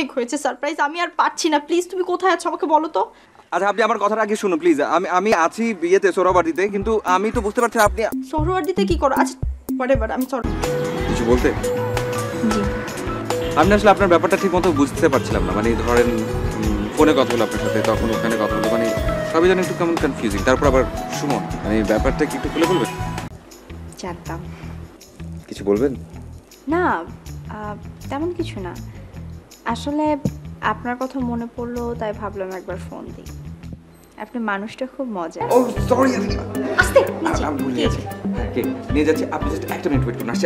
হয়েছে সারপ্রাইজ, আমি আর পারছি না। প্লিজ তুমি কোথায় আছো আমাকে বলো তো। আচ্ছা আপনি আমার কথাটা আগে শুনুন প্লিজ। আমি আছি বিয়েতে সোহরাওয়ার্দীতে, কিন্তু আমি তো বুঝতে পারছি আপনি সোহরাওয়ার্দীতে কি করো? আচ্ছা হোয়াটএভার, আমি সরি। কিছু বলতে? জি আমি আসলে আপনার ব্যাপারটা ঠিক মতো বুঝতে পারছিলাম না। মানে ধরেন ফোনে কথা হলো আপনার সাথে, তখন ওখানে কথা হলো, মানে সবই যেন একটু কেমন কনফিউজিং। তারপর আবার সুমন, মানে ব্যাপারটা কি একটু খুলে বলবেন? জানতাম। কিছু বলবেন? না তেমন কিছু না, আসলে আপনার কথা মনে পড়লো তাই ভাবলাম একবার ফোন দিই। আপনি মানুষটা খুব মজা। ও সরি, আস্তে আমি ভুলে গেছি। কে নিয়ে যাচ্ছে? আপনি জাস্ট একটা মিনিট ওয়েট করুন, আসছি।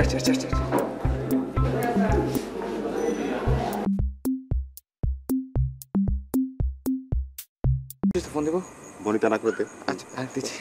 ফোন দেবো বনিতা না করতে। আচ্ছা দিচ্ছি।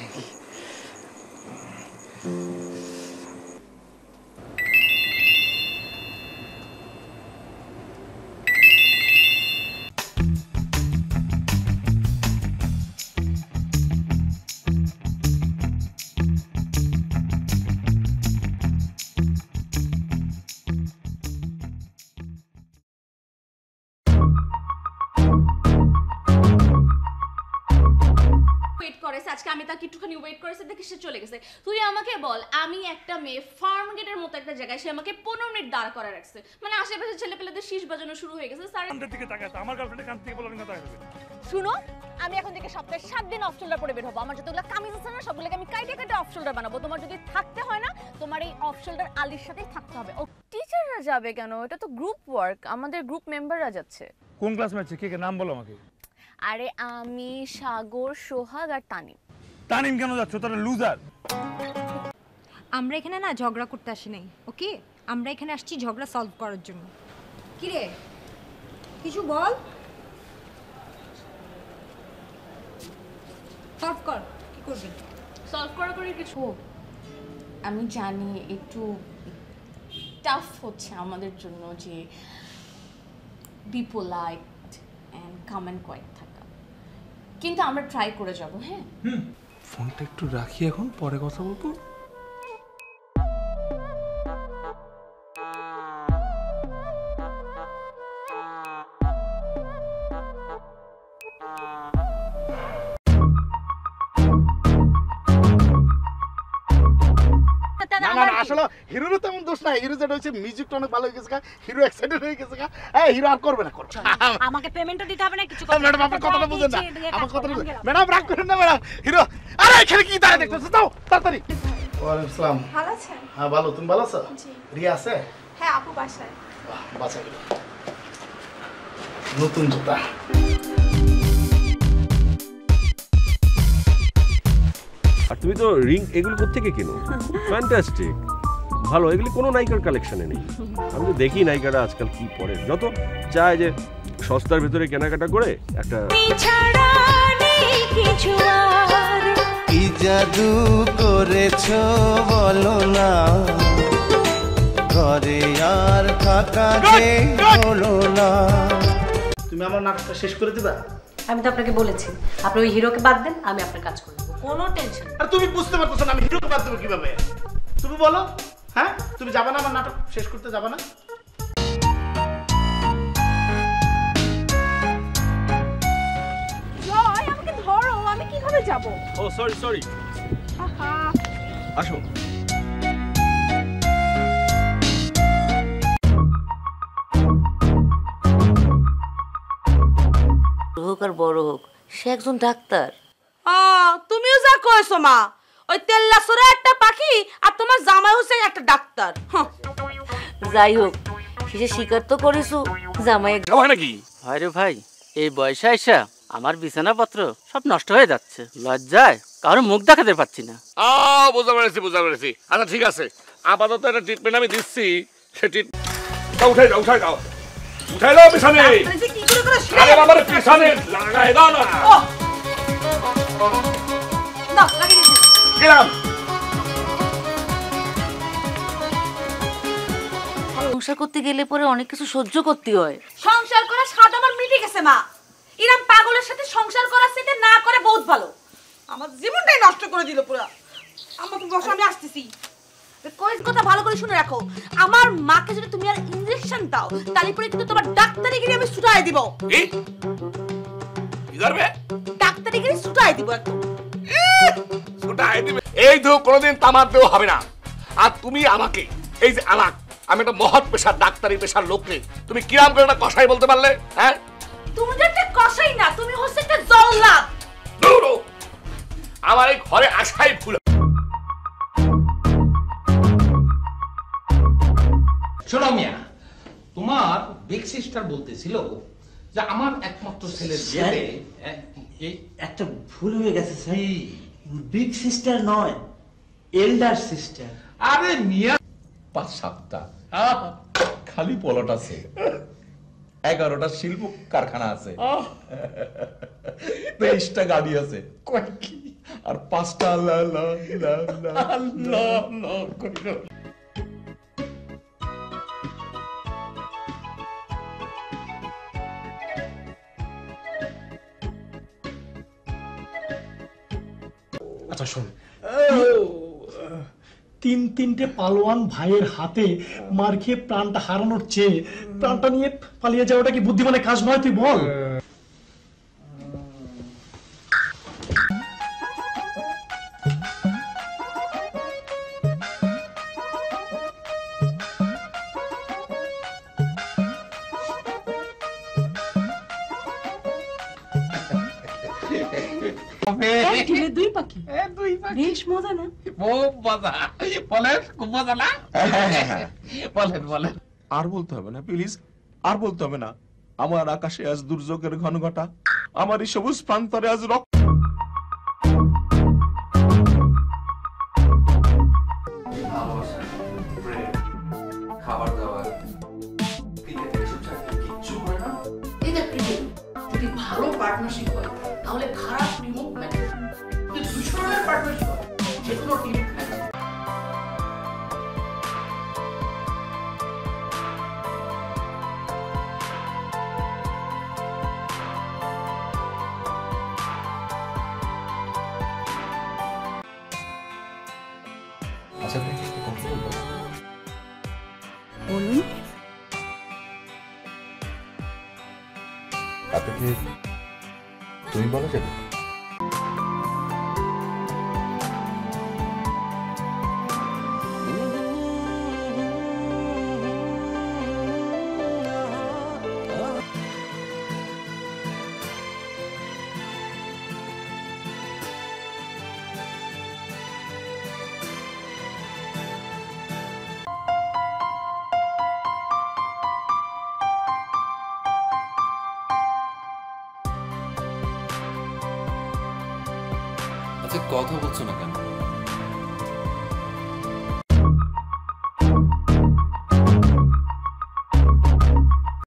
আজকে আমি তাকে একটুখানি ওয়েট করেছে দেখে সে চলে গেছে। তুই আমাকে বল, আমি একটা মেয়ে ফার্ম গেটের মতো একটা জায়গায়, সে আমাকে 15 মিনিট দাঁড় করা রাখছে, মানে আশেপাশে ছেলেপেলেদের শীষ বাজানো শুরু হয়ে গেছে। স্যার আমাদের দিকে তাকায়, আমার গার্লফ্রেন্ডের কান থেকে বললেন কথা হবে। শুনো, আমি এখন থেকে সপ্তাহে 7 দিন অফ শোল্ডার পরে বের হবো। আমার যতগুলো কামিজ আছে না সবগুলোকে আমি কাইটে কাইটে অফ শোল্ডার বানাবো। তোমার যদি থাকতে হয় না, তোমার এই অফ শোল্ডার আলির সাথেই থাকতে হবে। ও টিচাররা যাবে কেন? এটা তো গ্রুপ ওয়ার্ক, আমাদের গ্রুপ মেম্বাররা যাচ্ছে। কোন ক্লাসে আছে? কে নাম বলো আমাকে। আরে আমি, সাগর, সোহাগ আর তানিম। তানিম কেন যাচ্ছ? তোরা লুজার। আমরা এখানে না ঝগড়া করতে আসি নাই, ওকে? আমরা এখানে আসছি ঝগড়া সলভ করার জন্য। কি রে, কিছু বল। সলভ কর, কি করবি? সলভ করা করে কিছু, আমি জানি একটু টাফ হচ্ছে আমাদের জন্য যে be polite and calm and quiet থাকা, কিন্তু আমরা ট্রাই করে যাব। হ্যাঁ ফোনটা একটু রাখি, এখন পরে কথা বলবো। আসলে হিরোর তেমন দোষ নাই। হিরো যেটা হচ্ছে মিউজিকটা অনেক ভালো হয়ে গেছে, হিরো এক্সাইটেড হয়ে গেছে। হিরো আর করবে না, আমাকে পেমেন্টটা দিতে হবে না কিছু? ম্যাডাম আপনার কথাটা বুঝেন না, আমার কথাটা বুঝেন। ম্যাডাম রাগ করেন না ম্যাডাম। হিরো আরে এখানে কি দাঁড়িয়ে দেখতেছো? যাও তাড়াতাড়ি। ওয়ালাইকুম আসসালাম। ভালো আছেন? হ্যাঁ ভালো, তুমি ভালো আছো? জি। রিয়া আছে? হ্যাঁ আপু বাসায়। বাসা গেল। নতুন জুতা। আর তুমি তো রিং এগুলো কোত্থেকে কিনো? ফ্যান্টাস্টিক, ভালো। এগুলি কোনো নায়িকার কালেকশনে নেই। আমি তো দেখি নায়িকারা আজকাল কি পরে, যত চায় যে সস্তার ভিতরে কেনাকাটা করে একটা। কি জাদু করেছো বলো না, ঘরে আর থাকা যে হলো না। তুমি আমার নাটকটা শেষ করে দিবা? আমি তো আপনাকে বলেছি আপনি ওই হিরোকে বাদ দেন, আমি আপনার কাজ করে দেবো, কোনো টেনশন। আর তুমি বুঝতে পারতেছো না আমি হিরোকে বাদ দেবো কিভাবে? তুমি বলো। হ্যাঁ তুমি যাবা না আমার নাটক শেষ করতে? যাবা না? জয় আমাকে ধরো, আমি কিভাবে যাব? Oh sorry. আসো। হোক আর বড় হোক, সে একজন ডাক্তার। তুমিও যা কইছো মা, ওই তেল্লাসরে একটা পাখি আর তোমার জামাই হচ্ছে একটা ডাক্তার। যাই হোক, শেষে স্বীকার তো করেছো জামাই নাকি? ভাই রে ভাই, এই বয়সে আইসা আমার বিছানাপত্র সব নষ্ট হয়ে যাচ্ছে। লজ্জায় কারো মুখ দেখাতে পাচ্ছি না। বুঝতে পেরেছি। আচ্ছা ঠিক আছে, আপাতত একটা ট্রিটমেন্ট আমি দিচ্ছি। সেটি উঠাই দাও পিছনে। আরে বাবার পিছনে লাগাই দাও না। গেলাম। সংসার করতে গেলে পরে অনেক কিছু সহ্য করতে হয়। সংসার করা স্বাদ আমার মিটে গেছে মা। ইরাম পাগলের সাথে সংসার করার সাথে না করে বহুত ভালো। আমার জীবনটাই নষ্ট করে দিল পুরো। আমার তো বসে, আমি আসতেছি। কই কথা ভালো করে শুনে রাখো, আমার মাকে যদি তুমি আর ইনজেকশন দাও তাহলে পরে কিন্তু তোমার ডাক্তারিগিরি আমি ছুটাই দিব। কি করবে? ডাক্তারিগিরি ছুটাই দিব একদম। ছুটাই দিবে? এই তো কোনোদিন তামার দেও হবে না। আর তুমি আমাকে এই যে আলাক, আমি একটা মহৎ পেশার ডাক্তারি পেশার লোক রে, তুমি কিরাম করে একটা কষাই বলতে পারলে? হ্যাঁ, তুমি তো একটা কষাই না, তুমি হচ্ছে একটা জল্লাদ। দৌড়ো, আমার এই ঘরে আসাই ভুল। শোনো মিয়া, তোমার বিগ সিস্টার বলতেছিল যে আমার একমাত্র ছেলের বিয়েতে একটা ভুল হয়ে গেছে স্যার, বিগ সিস্টার নয়, এল্ডার সিস্টার। আরে মিয়া ৫-৭টা খালি পলট আছে, 11টা শিল্প কারখানা আছে, 23টা গাড়ি আছে, আর 5টা লা লা লা লা লা লা কইরো। আচ্ছা শোন, 3-3টে পালোয়ান ভাইয়ের হাতে মার খেয়ে প্রাণটা হারানোর চেয়ে প্রাণটা নিয়ে পালিয়ে যাওয়াটা কি বুদ্ধিমানের কাজ নয়? তুই বল। দুই পাখি, বেশ মজা না? খুব মজা। বলেন, খুব মজা না? বলেন বলেন। আর বলতে হবে না প্লিজ, আর বলতে হবে না। আমার আকাশে আজ দুর্যোগের ঘনঘটা, আমার এই সবুজ প্রান্তরে আজ রক্ত। খাবার দাবার এই দেখ পৃথিবী, যদি ভালো পার্টনারশিপ হয় তাহলে খারাপ রিমোট ম্যাচ, যদি দুশোর পার্টনারশিপ হয় যে কোনো টিম ম্যাচ। আচ্ছা ভাই, কথা বলবো? বলুন। আপনাকে তুমি বলা যাবে? আচ্ছা কথা বলছো না কেন?